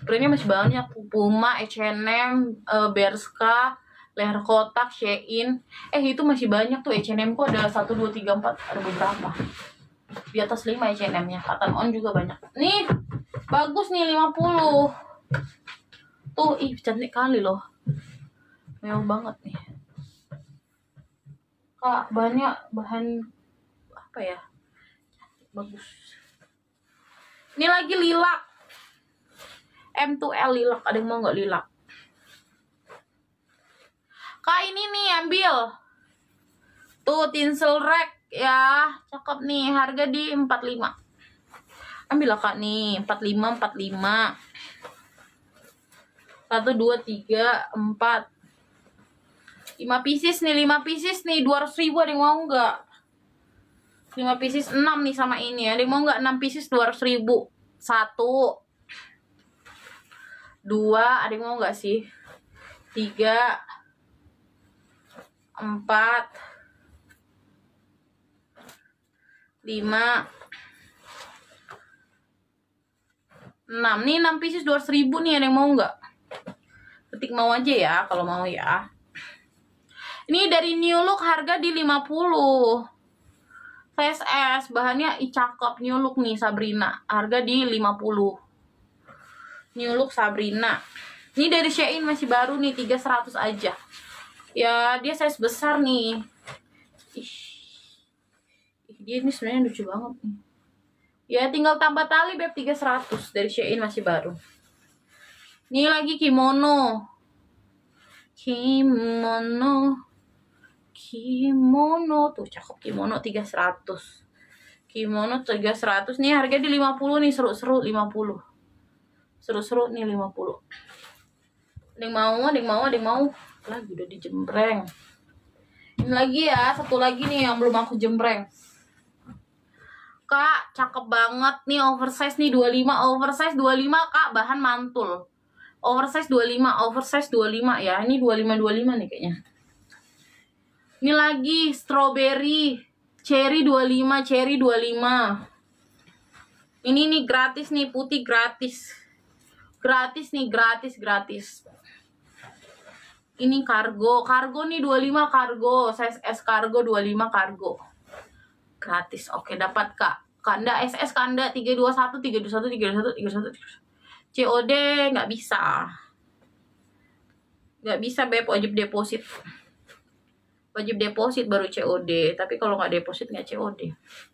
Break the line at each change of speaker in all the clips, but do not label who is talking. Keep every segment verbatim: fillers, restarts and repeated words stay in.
Brandnya masih banyak. Puma, H and M, uh, Bershka, leher kotak, Shein. Eh itu masih banyak tuh. H and M kok ada satu, dua, tiga, empat. Ada beberapa. Di atas lima H and M nya. Cotton On juga banyak. Nih bagus nih lima puluh. Tuh ih cantik kali loh. Mewah banget nih Kak. Banyak bahan apa ya, bagus. Ini lagi lilac M two L lilac. Ada yang mau nggak lilac Kak? Ini nih ambil tuh tinsel rack ya, cakep nih. Harga di empat puluh lima. Ambil lah Kak nih, empat puluh lima, empat puluh lima. Satu, dua, tiga, empat, lima pieces nih, lima pieces nih, dua ratus ribu. Ada yang mau nggak? lima pieces enam nih sama ini. Ada yang mau nggak? enam pieces dua ratus ribu. Satu, dua, ada yang mau nggak sih? Tiga, empat, lima, enam. Nih enam pieces dua ratus ribu nih. Ada yang mau nggak? Ketik mau aja ya kalau mau ya. Ini dari New Look, harga di lima puluh. Size S, bahannya ih cakep. New Look nih Sabrina, harga di lima puluh. New Look Sabrina. Ini dari Shein masih baru nih, tiga seratus aja. Ya, dia size besar nih. Ih. Ih, dia ini sebenarnya lucu banget nih. Ya, tinggal tambah tali beb, tiga seratus dari Shein masih baru. Ini lagi kimono. Kimono. Kimono tuh cakep, kimono tiga seratus. Kimono tiga seratus nih, harga di lima puluh nih. Seru-seru lima puluh. Seru-seru nih lima puluh. Ada yang mau, ada yang mau, ada yang mau. Lagi udah dijembreng. Ini lagi ya, satu lagi nih yang belum aku jembreng. Kak, cakep banget nih, oversize nih dua puluh lima, oversize dua puluh lima Kak, bahan mantul. Oversize dua puluh lima, oversize dua puluh lima ya. Ini dua puluh lima dua puluh lima nih kayaknya. Ini lagi strawberry, cherry dua puluh lima, cherry dua puluh lima. Ini nih gratis nih, putih gratis. Gratis nih, gratis, gratis. Ini kargo, kargo nih dua puluh lima kargo, size S kargo dua puluh lima kargo. Gratis. Oke, dapat Kak. Kanda S S Kanda tiga dua satu, tiga dua satu, tiga dua satu, tiga dua satu. C O D nggak bisa. Nggak bisa beb, wajib deposit. Wajib deposit baru C O D, tapi kalau nggak deposit nggak C O D.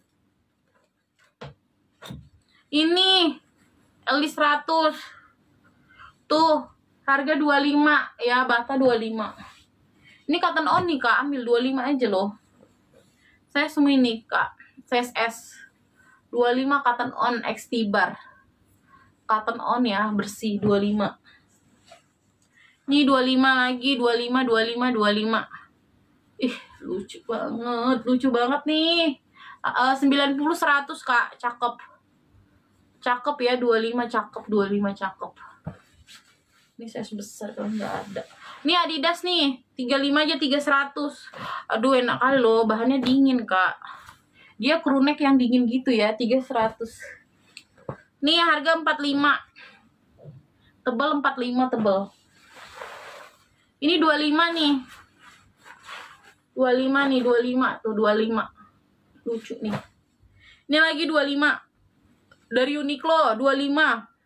Ini L D seratus tuh harga dua puluh lima ya, bata dua puluh lima. Ini cotton on nih Kak, ambil dua puluh lima aja loh. Saya semua ini Kak, size S dua puluh lima cotton on X T bar. Cotton on ya, bersih dua puluh lima. Ini dua puluh lima lagi, dua puluh lima, dua puluh lima, dua puluh lima. Ih, lucu banget, lucu banget nih. Uh, sembilan puluh, seratus Kak, cakep. Cakep ya, dua puluh lima cakep, dua puluh lima cakep. Ini size besar kalau nggak ada. Ini Adidas nih, tiga puluh lima aja tiga seratus. Aduh, enak kali loh, bahannya dingin Kak. Dia crew neck yang dingin gitu ya, tiga seratus. Nih harga empat puluh lima. Tebal empat puluh lima, tebal. Ini dua puluh lima nih. dua puluh lima nih, dua puluh lima tuh, dua puluh lima. Lucu nih. Ini lagi dua puluh lima. Dari Uniqlo dua puluh lima.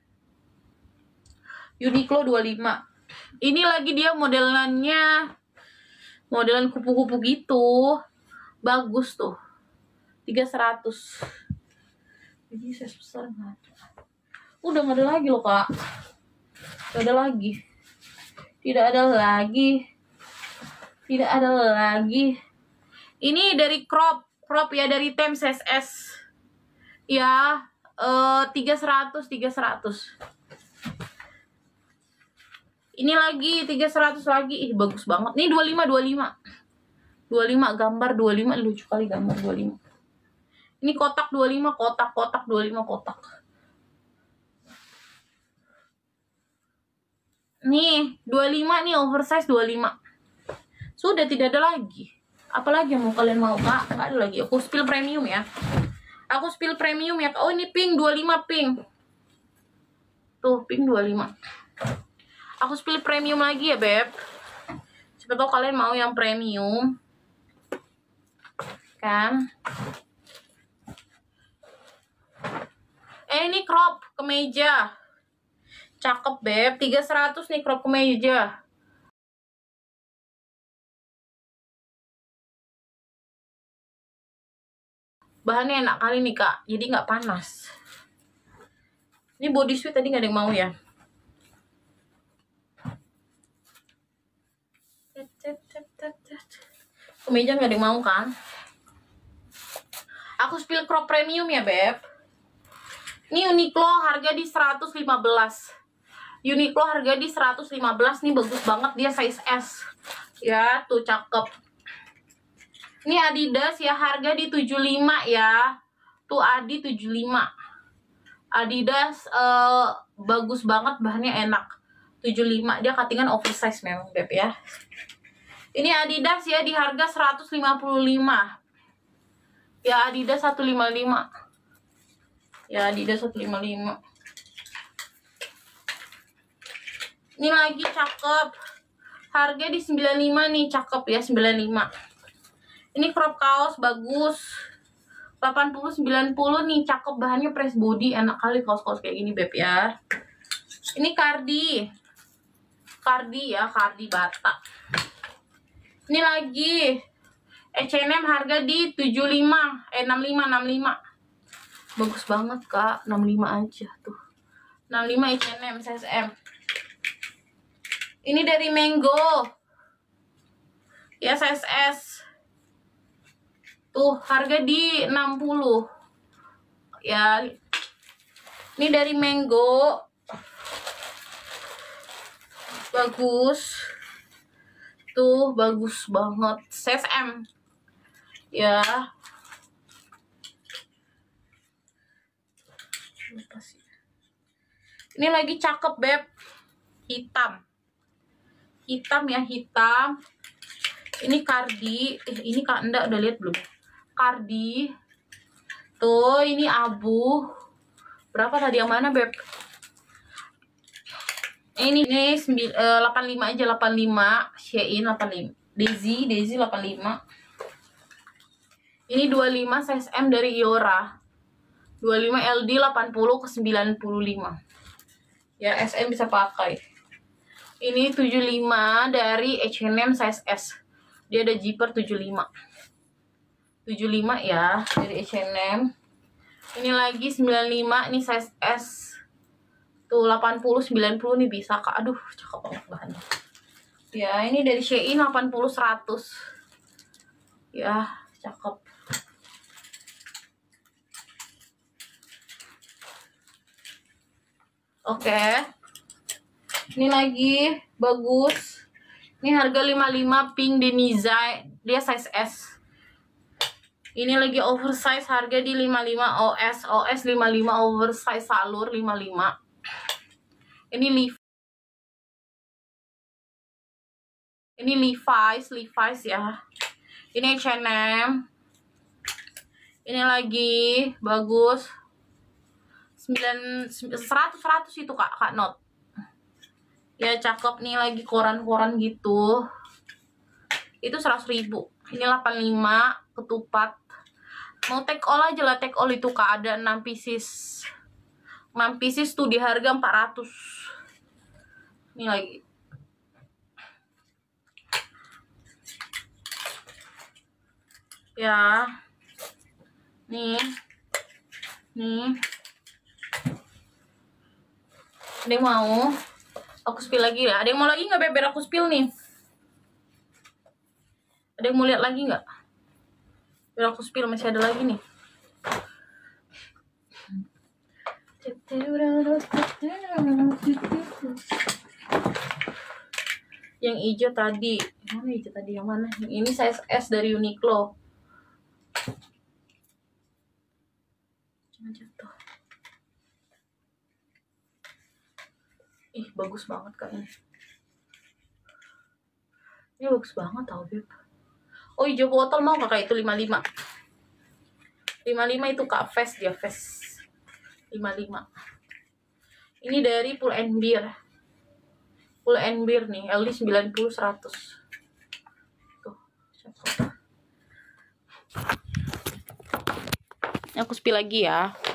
Uniqlo dua puluh lima. Ini lagi dia modelannya modelan kupu-kupu gitu. Bagus tuh. tiga seratus. Ini size besar nggak ada. Udah nggak ada lagi loh Kak. Nggak ada lagi. Tidak ada lagi. Tidak ada lagi. Ini dari crop, crop ya, dari Tem size S. Ya, eh tiga seratus, tiga seratus. Ini lagi tiga seratus lagi. Ih, bagus banget. Nih dua puluh lima, dua puluh lima. dua puluh lima gambar dua puluh lima, lucu kali gambar dua puluh lima. Ini kotak dua puluh lima, kotak, kotak dua puluh lima, kotak. Nih, dua puluh lima nih, oversize dua puluh lima. Sudah tidak ada lagi. Apalagi yang mau kalian mau Kak? Nggak ada lagi. Aku spill premium ya. Aku spill premium ya. Oh ini pink, dua puluh lima pink. Tuh, pink dua puluh lima. Aku pilih premium lagi ya, Beb. Siapa tahu kalian mau yang premium. Kan? Eh, ini crop kemeja. Cakep, Beb. tiga seratus nih crop kemeja. Bahannya enak kali nih, Kak. Jadi nggak panas. Ini body suit tadi nggak ada yang mau ya. Kemeja nggak ada yang mau kan? Aku spill crop premium ya, Beb. Ini Uniqlo harga di seratus lima belas. Uniqlo harga di seratus lima belas. Nih bagus banget, dia size S. Ya, tuh cakep. Ini Adidas ya, harga di tujuh puluh lima ya. Tuh Adi tujuh puluh lima. Adidas uh, bagus banget, bahannya enak. tujuh puluh lima, dia cuttingan oversize memang, Beb ya. Ini Adidas ya, di harga seratus lima puluh lima. Ya, Adidas seratus lima puluh lima. Ya, Adidas seratus lima puluh lima. Ini lagi cakep. Harga di sembilan puluh lima nih, cakep ya, sembilan puluh lima. Ini crop kaos bagus. delapan puluh sembilan puluh nih, cakep, bahannya press body, enak kali kaos-kaos kayak gini, Beb ya. Ini Cardi. Cardi ya, Cardi Bata. Ini lagi H and M harga di tujuh puluh lima, eh enam puluh lima, enam puluh lima. Bagus banget, Kak, enam puluh lima aja tuh. enam puluh lima H and M size M. Ini dari Mango. Ya, size S. Tuh, harga di enam puluh. Ya. Ini dari Mango. Bagus. Tuh, bagus banget. Size M. Ya. Ini lagi cakep, Beb. Hitam. Hitam ya, hitam. Ini Cardi. Eh, ini Kak Enda udah lihat belum? Cardi. Tuh, ini abu. Berapa tadi yang mana, Beb? Ini nih delapan puluh lima aja, delapan puluh lima. Shein delapan puluh lima. Daisy, Daisy delapan puluh lima. Ini dua puluh lima size M dari Iora. dua puluh lima L D delapan puluh ke sembilan puluh lima. Ya, S M bisa pakai. Ini tujuh puluh lima dari H and M size S. Dia ada zipper tujuh puluh lima. tujuh puluh lima ya dari H and M. Ini lagi sembilan puluh lima, ini size S. Tuh delapan puluh sembilan puluh nih bisa, Kak. Aduh, cakep banget bahannya. Ya, ini dari Shein delapan puluh seratus. Ya, cakep. Oke. Ini lagi bagus. Ini harga lima puluh lima pink Deniza, dia size S. Ini lagi oversize harga di lima puluh lima O S, O S lima puluh lima oversize salur lima puluh lima. Ini Levi's. Ini Levi's, Levi's ya. Ini H and M. Ini lagi bagus. sembilan seratus seratus itu, Kak, Kak Not. Ya, cakep nih, lagi koran-koran gitu. Itu seratus ribu. Ini delapan puluh lima ketupat. Mau take all aja lah, take all itu, Kak, ada enam pieces. enam pieces tuh di harga empat ratus. Ini lagi. Ya. Nih. Nih. Ada yang mau? Aku spill lagi ya. Ada yang mau lagi nggak, Beber? Aku spill nih. Ada yang mau lihat lagi nggak? Biar aku spill, masih ada lagi nih. Yang hijau tadi. Mana hijau tadi? Yang mana? Yang ini size S dari Uniqlo. Jangan jatuh. Ih, bagus banget, Kak, ini. Ini bagus banget tau, Beb. Oh, hijau botol mau kakak itu lima puluh lima. lima puluh lima itu, Kak, vest dia, vest. lima puluh lima. Ini dari Pull and Bear. Pull and Bear nih, L D sembilan puluh seratus. Tuh, aku spill lagi ya.